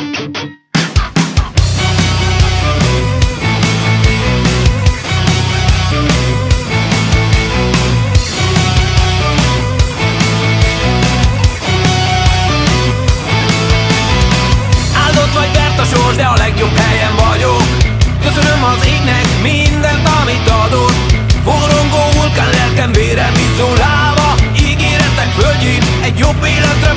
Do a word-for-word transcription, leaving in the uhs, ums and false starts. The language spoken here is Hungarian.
De a legjobb helyen vagyok. Köszönöm az égnek mindent, amit adott. Forrongó vulkán, lelkem vérem izzó láva. Ígéretek földjén egy jobb életre